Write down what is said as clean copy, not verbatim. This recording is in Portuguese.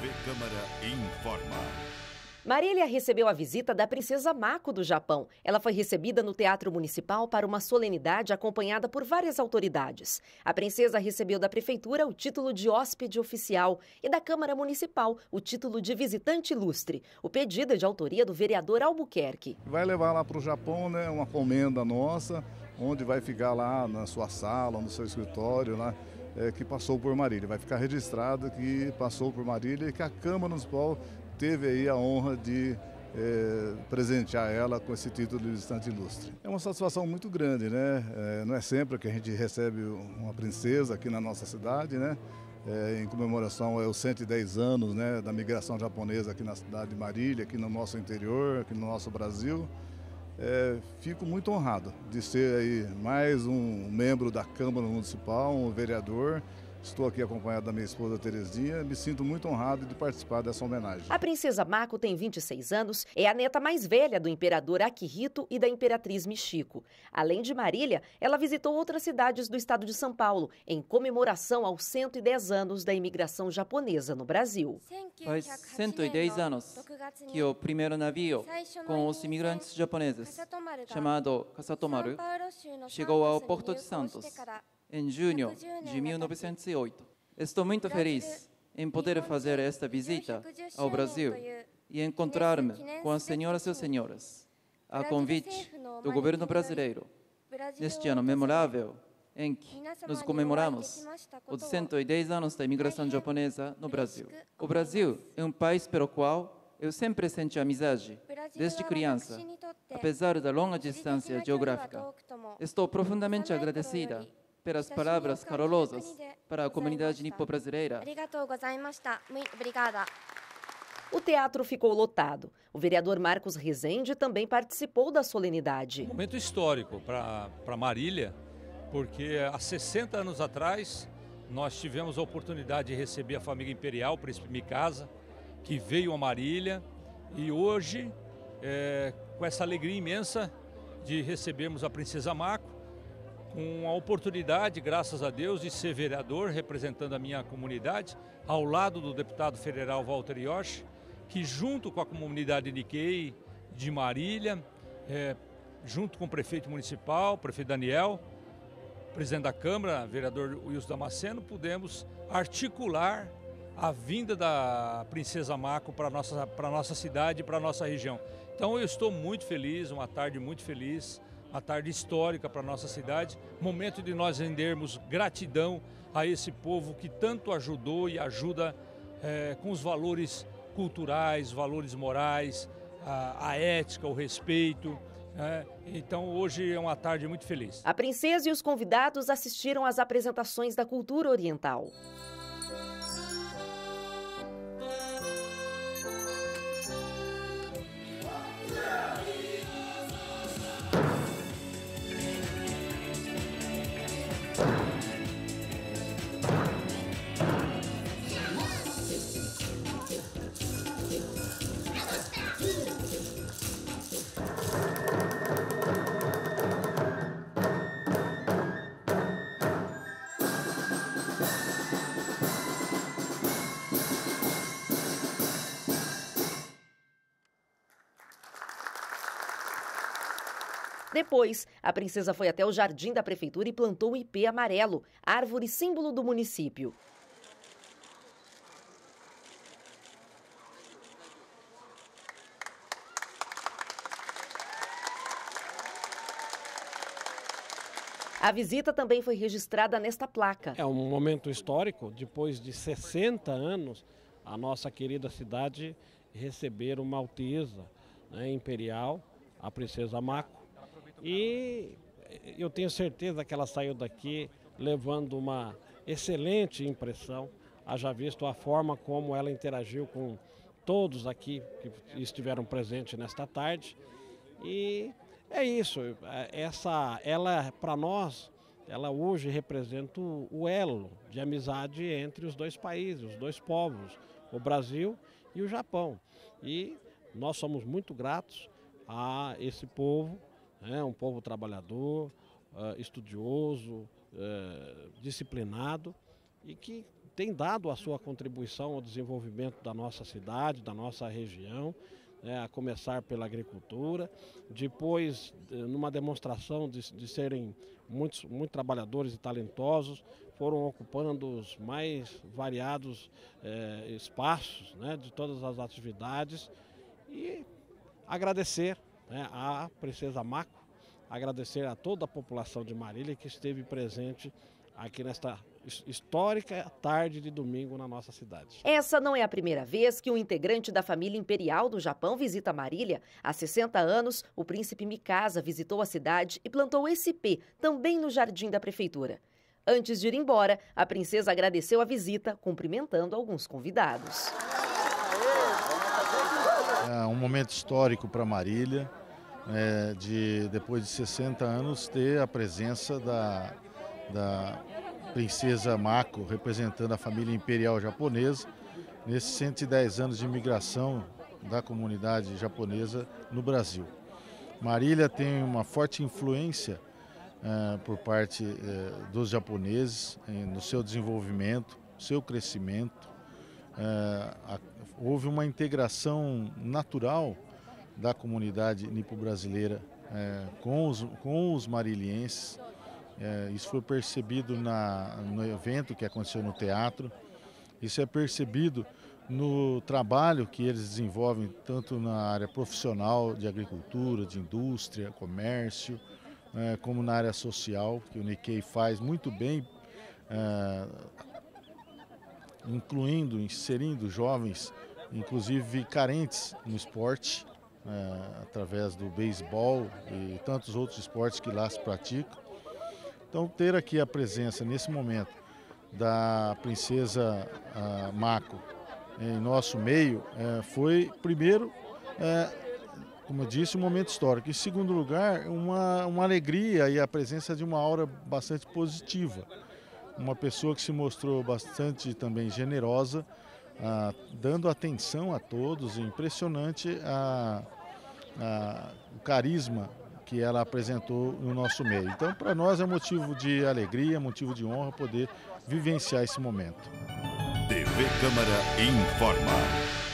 TV Câmara informa. Marília recebeu a visita da princesa Mako do Japão. Ela foi recebida no Teatro Municipal para uma solenidade acompanhada por várias autoridades. A princesa recebeu da prefeitura o título de hóspede oficial e da Câmara Municipal o título de visitante ilustre. O pedido é de autoria do vereador Albuquerque. Vai levar lá para o Japão, né, uma comenda nossa, onde vai ficar lá na sua sala, no seu escritório, lá, que passou por Marília. Vai ficar registrado que passou por Marília e que a Câmara Municipal teve aí a honra de presentear ela com esse título de visitante ilustre. É uma satisfação muito grande, né? Não é sempre que a gente recebe uma princesa aqui na nossa cidade, né? Em comemoração aos 110 anos, né, da migração japonesa aqui na cidade de Marília, aqui no nosso interior, aqui no nosso Brasil. Fico muito honrado de ser aí mais um membro da Câmara Municipal, um vereador. Estou aqui acompanhado da minha esposa Terezinha, me sinto muito honrado de participar dessa homenagem. A princesa Mako tem 26 anos, é a neta mais velha do imperador Akihito e da imperatriz Michiko. Além de Marília, ela visitou outras cidades do estado de São Paulo, em comemoração aos 110 anos da imigração japonesa no Brasil. Faz 110 anos que o primeiro navio com os imigrantes japoneses, chamado Kasatomaru, chegou ao Porto de Santos em junho de 1908. Estou muito feliz em poder fazer esta visita ao Brasil e encontrar-me com as senhoras e senhores, a convite do governo brasileiro, neste ano memorável em que nos comemoramos os 110 anos da imigração japonesa no Brasil. O Brasil é um país pelo qual eu sempre senti amizade, desde criança, apesar da longa distância geográfica. Estou profundamente agradecida pelas palavras calorosas para a comunidade nipo-brasileira. O teatro ficou lotado. O vereador Marcos Rezende também participou da solenidade. Um momento histórico para Marília, porque há 60 anos atrás nós tivemos a oportunidade de receber a família imperial, o príncipe Mikasa, que veio a Marília, e hoje, com essa alegria imensa de recebermos a princesa Mako, com a oportunidade, graças a Deus, de ser vereador, representando a minha comunidade, ao lado do deputado federal Walter Yoshi, que junto com a comunidade Nikkei de Marília, junto com o prefeito municipal, prefeito Daniel, presidente da Câmara, vereador Wilson Damasceno, pudemos articular a vinda da princesa Mako para a nossa cidade e para a nossa região. Então eu estou muito feliz, uma tarde muito feliz, uma tarde histórica para a nossa cidade, momento de nós rendermos gratidão a esse povo que tanto ajudou e ajuda com os valores culturais, valores morais, a ética, o respeito. Então hoje é uma tarde muito feliz. A princesa e os convidados assistiram às apresentações da cultura oriental. Depois, a princesa foi até o jardim da prefeitura e plantou o ipê amarelo, árvore símbolo do município. A visita também foi registrada nesta placa. É um momento histórico, depois de 60 anos, a nossa querida cidade receber uma alteza, né, imperial, a princesa Mako. E eu tenho certeza que ela saiu daqui levando uma excelente impressão, haja visto a forma como ela interagiu com todos aqui que estiveram presentes nesta tarde. E é isso, ela para nós, ela hoje representa o elo de amizade entre os dois países, os dois povos, o Brasil e o Japão. E nós somos muito gratos a esse povo, um povo trabalhador, estudioso, disciplinado e que tem dado a sua contribuição ao desenvolvimento da nossa cidade, da nossa região, a começar pela agricultura, depois numa demonstração de serem muito trabalhadores e talentosos, foram ocupando os mais variados espaços, de todas as atividades, e agradecer à Princesa Mako, agradecer a toda a população de Marília que esteve presente aqui nesta histórica tarde de domingo na nossa cidade. Essa não é a primeira vez que um integrante da família imperial do Japão visita Marília. Há 60 anos, o príncipe Mikasa visitou a cidade e plantou esse ipê, também no jardim da prefeitura. Antes de ir embora, a princesa agradeceu a visita, cumprimentando alguns convidados. É um momento histórico para Marília, depois de 60 anos, ter a presença da Princesa Mako, representando a família imperial japonesa, nesses 110 anos de imigração da comunidade japonesa no Brasil. Marília tem uma forte influência por parte dos japoneses no seu desenvolvimento, seu crescimento. Houve uma integração natural da comunidade nipo-brasileira com os marilienses. Isso foi percebido no evento que aconteceu no teatro, isso é percebido no trabalho que eles desenvolvem tanto na área profissional de agricultura, de indústria, comércio, como na área social, que o Nikkei faz muito bem, inserindo jovens, inclusive carentes no esporte, através do beisebol e tantos outros esportes que lá se praticam. Então, ter aqui a presença, nesse momento, da Princesa Mako em nosso meio foi, primeiro, como eu disse, um momento histórico. Em segundo lugar, uma alegria e a presença de uma aura bastante positiva. Uma pessoa que se mostrou bastante também generosa, dando atenção a todos, impressionante o carisma que ela apresentou no nosso meio. Então, para nós é motivo de alegria, motivo de honra poder vivenciar esse momento. TV Câmara informa.